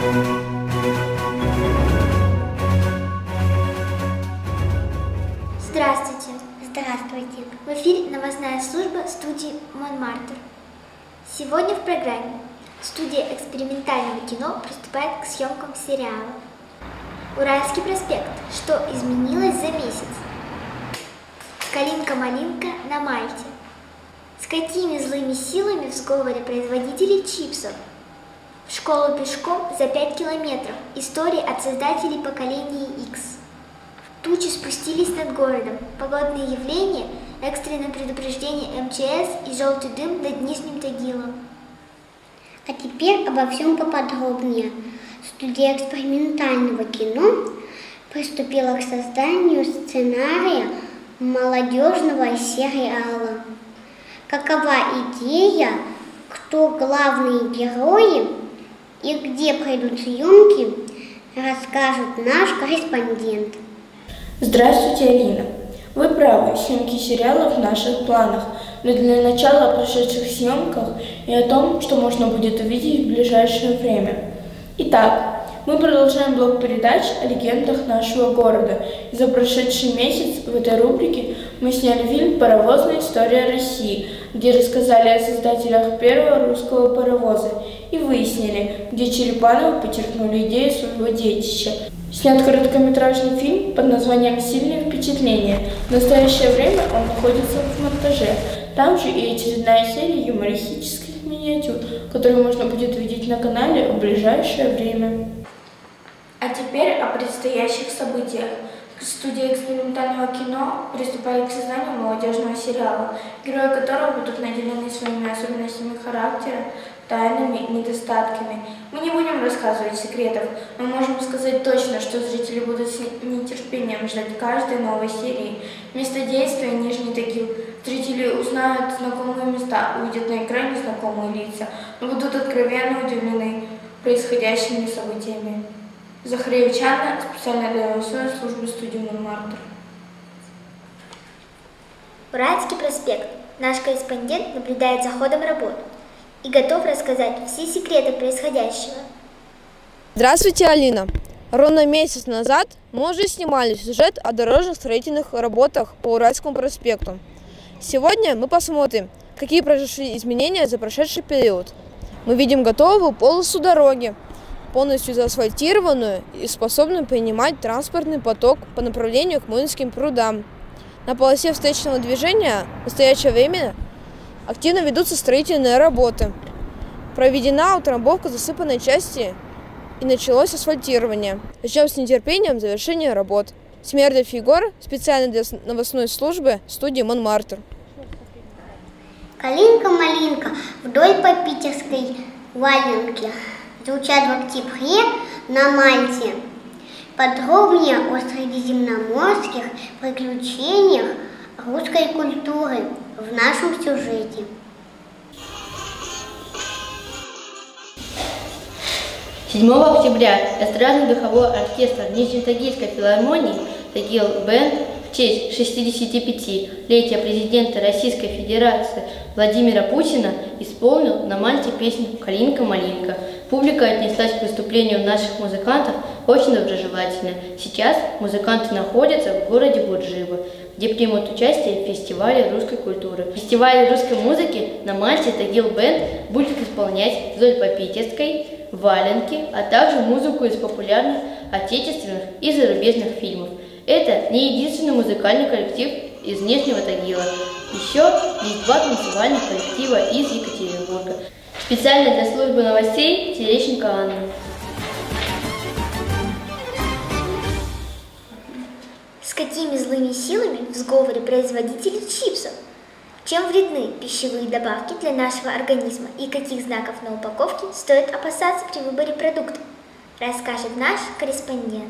Здравствуйте. Здравствуйте. В эфире новостная служба студии Монмартр. Сегодня в программе студия экспериментального кино приступает к съемкам сериала «Уральский проспект. Что изменилось за месяц?», «Калинка-малинка на Мальте», «С какими злыми силами в сговоре производителей чипсов?», «В школу пешком за 5 километров. Истории от создателей поколения X». Тучи спустились над городом, погодные явления, экстренное предупреждение МЧС и желтый дым над Нижним Тагилом. А теперь обо всем поподробнее. Студия экспериментального кино приступила к созданию сценария молодежного сериала. Какова идея, кто главные герои и где пройдут съемки, расскажет наш корреспондент. Здравствуйте, Алина. Вы правы, съемки сериала в наших планах, но для начала о прошедших съемках и о том, что можно будет увидеть в ближайшее время. Итак, мы продолжаем блок передач о легендах нашего города. И за прошедший месяц в этой рубрике мы сняли фильм «Паровозная история России», где рассказали о создателях первого русского паровоза и выяснили, где Черепановы подчеркнули идею своего детища. Снят короткометражный фильм под названием «Сильные впечатления». В настоящее время он находится в монтаже. Там же и очередная серия юмористических миниатюр, которые можно будет видеть на канале в ближайшее время. А теперь о предстоящих событиях. Студия экспериментального кино приступает к созданию молодежного сериала, герои которого будут наделены своими особенностями характера, тайнами, недостатками. Мы не будем рассказывать секретов, но можем сказать точно, что зрители будут с нетерпением ждать каждой новой серии. Место действия — Нижний Тагил. Зрители узнают знакомые места, увидят на экране знакомые лица, но будут откровенно удивлены происходящими событиями. Захариевич Анна, специально для новостной службы студии Монмартр. Уральский проспект. Наш корреспондент наблюдает за ходом работ и готов рассказать все секреты происходящего. Здравствуйте, Алина. Ровно месяц назад мы уже снимали сюжет о дорожных строительных работах по Уральскому проспекту. Сегодня мы посмотрим, какие произошли изменения за прошедший период. Мы видим готовую полосу дороги, полностью заасфальтированную и способную принимать транспортный поток по направлению к Муинским прудам. На полосе встречного движения в настоящее время активно ведутся строительные работы. Проведена утрамбовка засыпанной части и началось асфальтирование. Ждем с нетерпением завершения работ. Смердов Егор, специально для новостной службы студии Монмартр. Калинка-малинка вдоль по питерской Валенке звучат в октябре на Мальте. Подробнее о средиземноморских приключениях русской культуры в нашем сюжете. 7 октября эстрадно-духовой оркестр Нижнетагильской филармонии «Тагил Бенд» в честь 65-летия президента Российской Федерации Владимира Путина исполнил на Мальте песню «Калинка-малинка». Публика отнеслась к выступлению наших музыкантов очень доброжелательно. Сейчас музыканты находятся в городе Бурджиба, где примут участие в фестивале русской культуры. Фестиваль русской музыки на Мальте «Тагил Бенд» будет исполнять вдоль по питерской Валенки, а также музыку из популярных отечественных и зарубежных фильмов. Это не единственный музыкальный коллектив из Нижнего Тагила. Еще есть 2 танцевальных коллектива из Екатеринбурга. Специально для службы новостей Терещенко Анна. С какими злыми силами в сговоре производителей чипсов? Чем вредны пищевые добавки для нашего организма и каких знаков на упаковке стоит опасаться при выборе продуктов, расскажет наш корреспондент.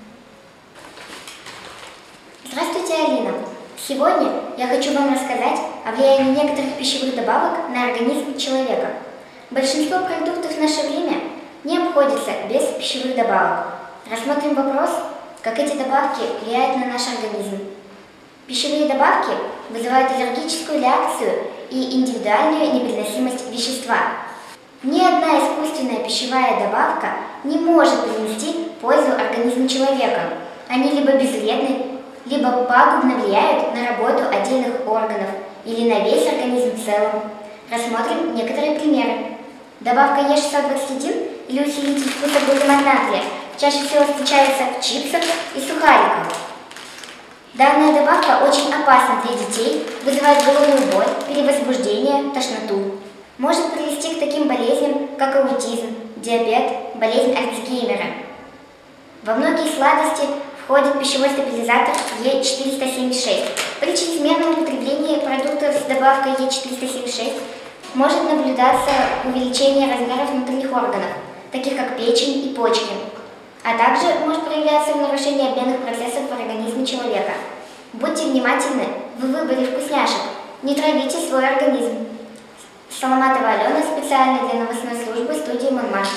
Здравствуйте, Алина! Сегодня я хочу вам рассказать о влиянии некоторых пищевых добавок на организм человека. Большинство продуктов в наше время не обходятся без пищевых добавок. Рассмотрим вопрос, как эти добавки влияют на наш организм. Пищевые добавки вызывают аллергическую реакцию и индивидуальную непереносимость вещества. Ни одна искусственная пищевая добавка не может принести пользу организму человека. Они либо безвредны, либо пагубно влияют на работу отдельных органов или на весь организм в целом. Рассмотрим некоторые примеры. Добавка Е621 или усилитель вкуса глутамат натрия чаще всего встречается в чипсах и сухариках. Данная добавка очень опасна для детей, вызывает головную боль, перевозбуждение, тошноту. Может привести к таким болезням, как аутизм, диабет, болезнь Альцгеймера. Во многие сладости входит пищевой стабилизатор Е476. При чрезмерном употреблении продуктов с добавкой Е476 может наблюдаться увеличение размеров внутренних органов, таких как печень и почки, а также может проявляться нарушение обменных процессов в организме человека. Будьте внимательны в выборе вкусняшек, не травите свой организм. Соломатова Алена, специально для новостной службы студии Монмарт.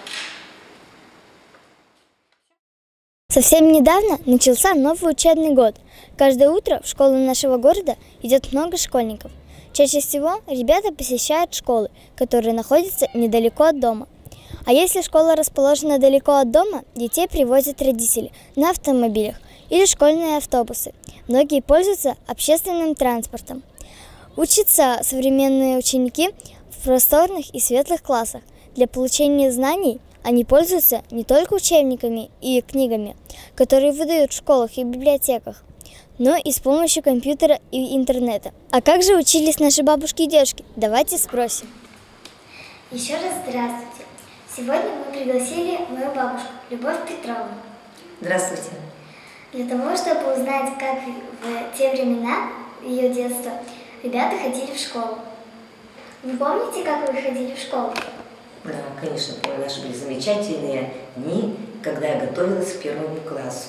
Совсем недавно начался новый учебный год. Каждое утро в школу нашего города идет много школьников. Чаще всего ребята посещают школы, которые находятся недалеко от дома. А если школа расположена далеко от дома, детей привозят родители на автомобилях или школьные автобусы. Многие пользуются общественным транспортом. Учатся современные ученики в просторных и светлых классах. Для получения знаний они пользуются не только учебниками и книгами, которые выдают в школах и библиотеках, но и с помощью компьютера и интернета. А как же учились наши бабушки и дедушки? Давайте спросим. Еще раз здравствуйте. Сегодня мы пригласили мою бабушку, Любовь Петровну. Здравствуйте. Для того, чтобы узнать, как в те времена, ее детства, ребята ходили в школу. Вы помните, как вы ходили в школу? Да, конечно, помню. Наши были замечательные дни, когда я готовилась к первому классу.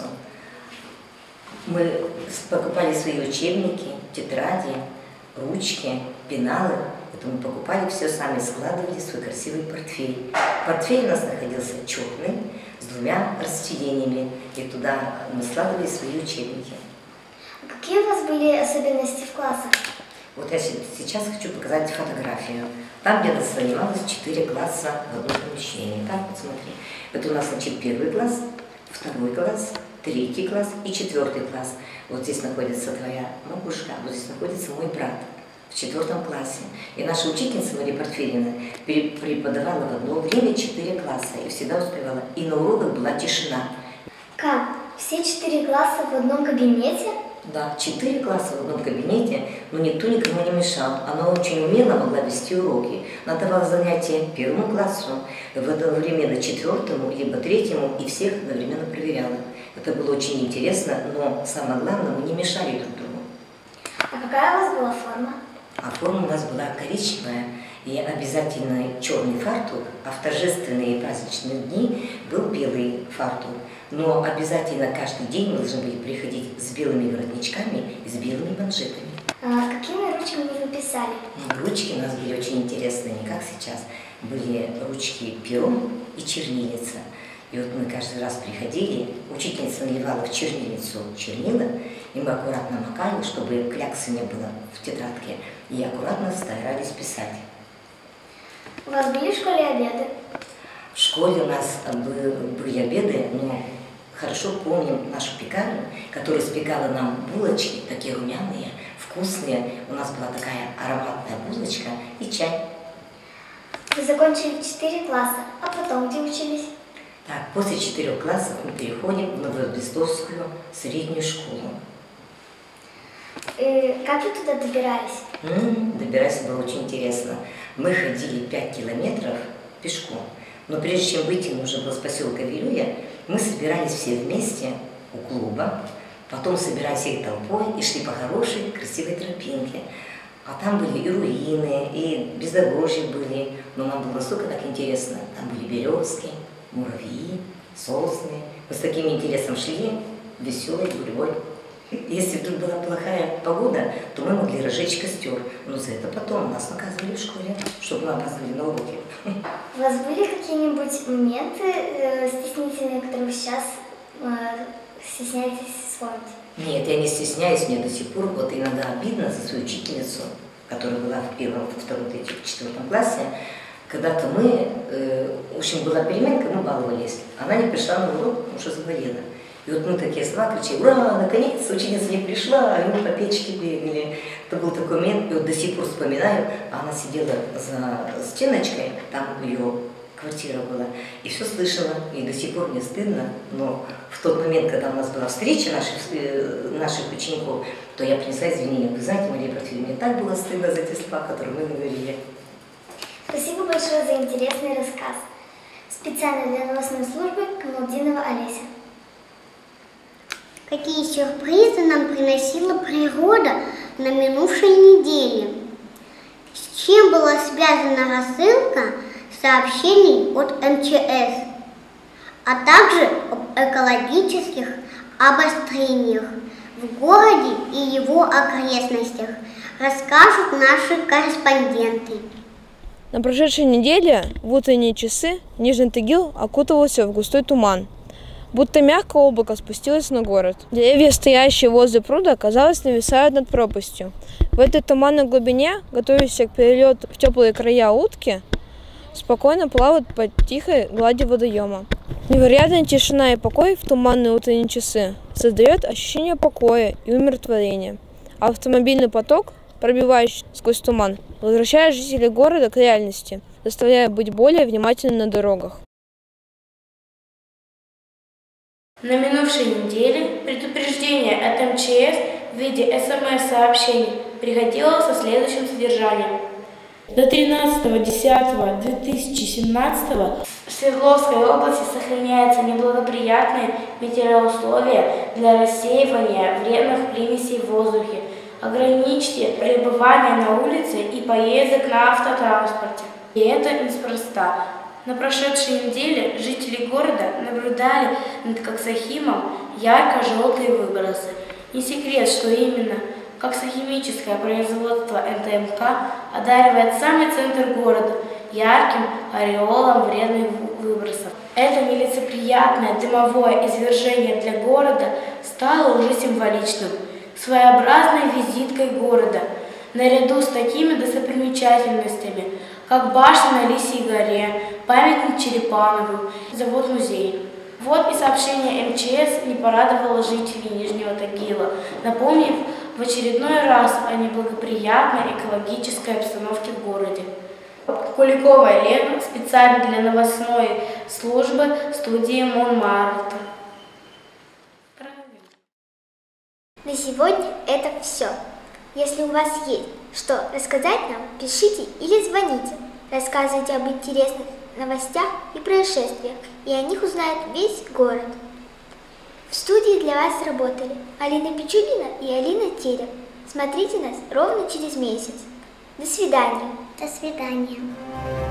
Мы покупали свои учебники, тетради, ручки, пеналы. Это мы покупали все сами, складывали в свой красивый портфель. Портфель у нас находился черный, с 2 расчленениями, и туда мы складывали свои учебники. А какие у вас были особенности в классах? Вот я сейчас хочу показать фотографию. Там где-то занималось 4 класса в одном помещении. Так, вот смотри. Это у нас, значит, 1 класс, 2 класс, 3 класс и 4 класс. Вот здесь находится твоя бабушка, вот здесь находится мой брат в 4 классе. И наша учительница Мария Портфельевна преподавала в одно время 4 класса и всегда успевала. И на уроках была тишина. Как? Все 4 класса в одном кабинете? Да, 4 класса в одном кабинете, но никто никому не мешал. Она очень умело могла вести уроки. Она давала занятия 1 классу, в это время до 4-му, либо 3-му, и всех одновременно проверяла. Это было очень интересно, но самое главное, мы не мешали друг другу. А какая у вас была форма? А форма у нас была коричневая, и обязательно черный фартук, а в торжественные праздничные дни был белый фартук. Но обязательно каждый день мы должны были приходить с белыми воротничками и с белыми манжетами. А какими ручками вы писали? Ручки у нас были очень интересные, не как сейчас. Были ручки пером и чернильница. И вот мы каждый раз приходили, учительница наливала в чернильницу чернила, и мы аккуратно макали, чтобы кляксы не было в тетрадке, и аккуратно старались писать. У вас были в школе обеды? В школе у нас были обеды, но хорошо помним нашу пекарню, которая спекала нам булочки, такие румяные, вкусные. У нас была такая ароматная булочка и чай. Вы закончили 4 класса, а потом где учились? Так, после 4 классов мы переходим в Новобрестовскую среднюю школу. Как вы туда добирались? Добираться было очень интересно. Мы ходили 5 километров пешком. Но прежде чем выйти, нужно было с поселка Вилюя, мы собирались все вместе у клуба, потом собирались всей толпой и шли по хорошей, красивой тропинке. А там были и руины, и бездорожья были, но нам было настолько так интересно. Там были березки, муравьи, сосны. Мы с таким интересом шли, веселой гурьбой. Если вдруг была плохая погода, то мы могли разжечь костер. Но за это потом нас наказывали в школе, чтобы мы опаздывали на уроки. У вас были какие-нибудь моменты стеснительные, которые вы сейчас стесняетесь вспомнить? Нет, я не стесняюсь, мне до сих пор вот иногда обидно за свою учительницу, которая была в 1, 2, 3, 4 классе. Когда-то мы, в общем, была переменка, мы баловались. Она не пришла на урок, уже заболела. И вот мы такие слова кричали: ура, наконец ученица не пришла, и мы по печке бегали. Это был такой момент, и вот до сих пор вспоминаю, она сидела за стеночкой, там ее квартира была, и все слышала, и до сих пор мне стыдно, но в тот момент, когда у нас была встреча наших учеников, то я принесла извинения. Вы знаете, Мария Портфельевна, мне так было стыдно за те слова, которые мы говорили. Спасибо большое за интересный рассказ. Специально для новостной службы Камалдинова Олеся. Какие сюрпризы нам приносила природа на минувшей неделе? С чем была связана рассылка сообщений от МЧС, а также об экологических обострениях в городе и его окрестностях, расскажут наши корреспонденты. На прошедшей неделе в утренние часы Нижний Тагил окутывался в густой туман. Будто мягкое облако спустилось на город. Деревья, стоящие возле пруда, казалось, нависают над пропастью. В этой туманной глубине, готовящиеся к перелету в теплые края утки, спокойно плавают по тихой глади водоема. Невероятная тишина и покой в туманные утренние часы создает ощущение покоя и умиротворения. А автомобильный поток, пробивающий сквозь туман, возвращает жителей города к реальности, заставляя быть более внимательными на дорогах. На минувшей неделе предупреждение от МЧС в виде СМС-сообщений приходило со следующим содержанием. До 13.10.2017 в Свердловской области сохраняются неблагоприятные метеоусловия для рассеивания вредных примесей в воздухе. Ограничьте пребывание на улице и поездок на автотранспорте. И это неспроста. На прошедшей неделе жители города наблюдали над Коксохимом ярко-желтые выбросы. Не секрет, что именно коксохимическое производство НТМК одаривает самый центр города ярким ореолом вредных выбросов. Это нелицеприятное дымовое извержение для города стало уже символичным, своеобразной визиткой города, наряду с такими достопримечательностями, как башня на Лисьей горе, памятник Черепанову, завод-музей. Вот и сообщение МЧС не порадовало жителей Нижнего Тагила, напомнив в очередной раз о неблагоприятной экологической обстановке в городе. Куликова Елена, специально для новостной службы студии Монмартр. На сегодня это все. Если у вас есть что рассказать нам, пишите или звоните. Рассказывайте об интересных новостях и происшествиях, и о них узнает весь город. В студии для вас работали Алина Пичугина и Алина Терек. Смотрите нас ровно через месяц. До свидания. До свидания.